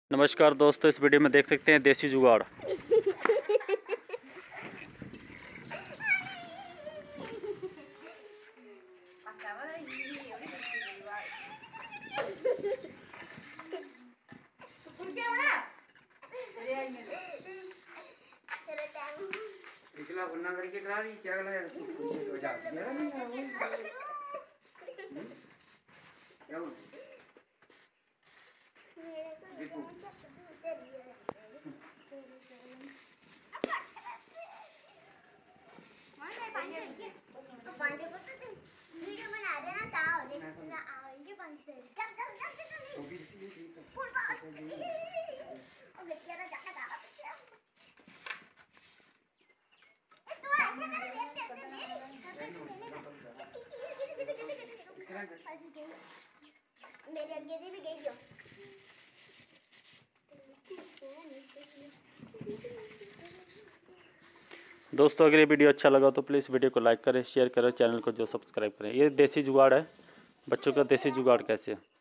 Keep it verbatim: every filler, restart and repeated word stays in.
नमस्कार दोस्तों, इस वीडियो में देख सकते हैं देसी जुगाड़। पिछला गुन्ना करके करा दी क्या गला यार हो जा मेरा नहीं है वो क्या हो देखो माने पांडे तो पांडे को तो वीडियो बना देना ता देखना आएंगे पांडे चल चल चल चल वो भी इसलिए ठीक है फुल बात अब लेके आ जाना ता मेरे आगे भी गई हो दोस्तों अगर ये वीडियो अच्छा लगा तो प्लीज़ वीडियो को लाइक करें, शेयर करें, चैनल को जो सब्सक्राइब करें। ये देसी जुगाड़ है, बच्चों का देसी जुगाड़ कैसे है।